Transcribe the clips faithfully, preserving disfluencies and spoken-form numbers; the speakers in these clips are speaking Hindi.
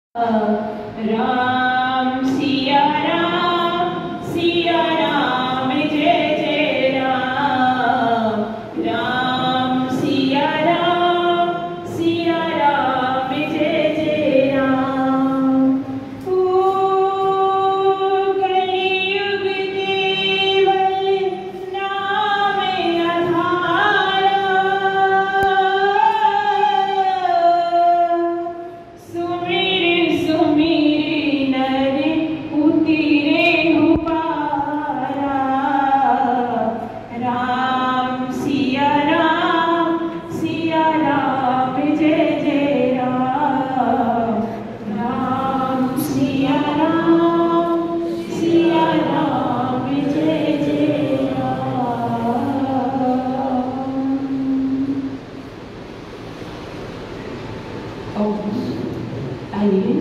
राम सिया राम सिया राम जय जय राम। राम सिया राम सिया राम जय जय राम। ओ कलियुग केवल नाम आधारा। सुमिर सुमिर नर उतरे हुपारा। राम सिया राम सिया राम जय जय राम। राम सिया राम सिया राम जय जय राम। आइए,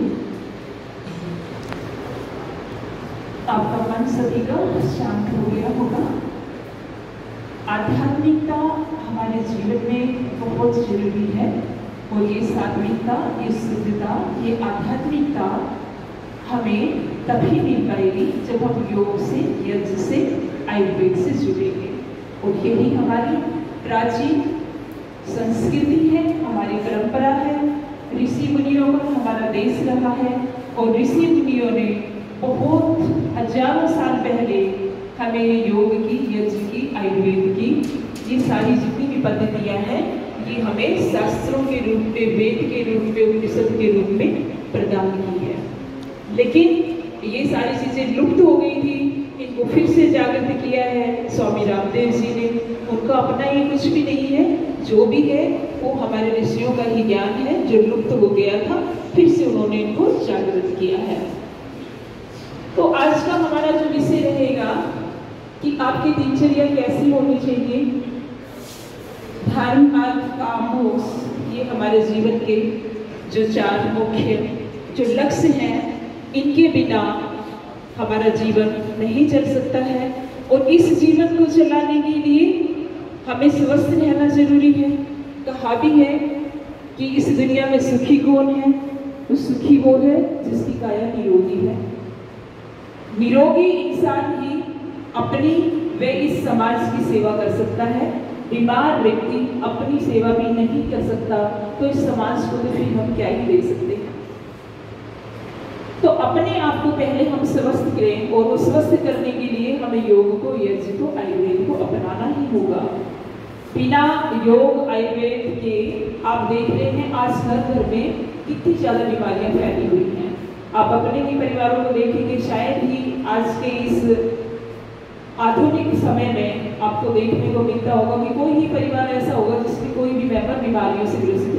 आपका मन सभी का शांत हो गया होगा। आध्यात्मिकता हमारे जीवन में बहुत जरूरी है और ये सात्विकता, ये शुद्धता, ये आध्यात्मिकता हमें तभी मिल पाएगी जब हम योग से, यज्ञ से, आयुर्वेद से जुड़ेंगे। और यही हमारी प्राचीन संस्कृति है, हमारी परंपरा है। ऋषि मुनियों का हमारा देश रहा है और ऋषि मुनियों ने बहुत हजारों साल पहले हमें योग की, यज्ञ की, आयुर्वेद की, ये सारी जितनी भी पद्धतियाँ हैं ये हमें शास्त्रों के रूप में, वेद के रूप में, उपनिषद के रूप में प्रदान की है। लेकिन ये सारी चीज़ें लुप्त हो गई थी, इनको फिर से जागृत किया है स्वामी रामदेव जी ने। उनका अपना ये कुछ भी नहीं है, जो भी है वो हमारे ऋषियों का ही ज्ञान है जो लुप्त हो गया था, फिर से उन्होंने इनको जागृत किया है। तो आज का हमारा जो विषय रहेगा कि आपकी दिनचर्या कैसी होनी चाहिए। धर्म, अर्थ, काम, मोक्ष, ये हमारे जीवन के जो चार मुख्य जो लक्ष्य हैं, इनके बिना हमारा जीवन नहीं चल सकता है। और इस जीवन को चलाने के लिए हमें स्वस्थ रहना जरूरी है। कहा भी है कि इस दुनिया में सुखी कौन है, तो सुखी वो है जिसकी काया निरोगी है। निरोगी इंसान ही अपनी व इस समाज की सेवा कर सकता है। बीमार व्यक्ति अपनी सेवा भी नहीं कर सकता, तो इस समाज को तो फिर हम क्या ही दे सकते हैं। तो अपने आप को पहले हम स्वस्थ करें और वो स्वस्थ करने के लिए हमें योग को, यज्ञ को, आयुर्वेद को अपनाना ही होगा। बिना योग आयुर्वेद के आप देख रहे हैं आज हर घर में कितनी ज़्यादा बीमारियां फैली हुई हैं। आप अपने ही परिवारों को देखेंगे, शायद ही आज के इस आधुनिक समय में आपको देखने को मिलता होगा कि कोई ही परिवार ऐसा होगा जिसके कोई भी मेंबर बीमारियों से ग्रसित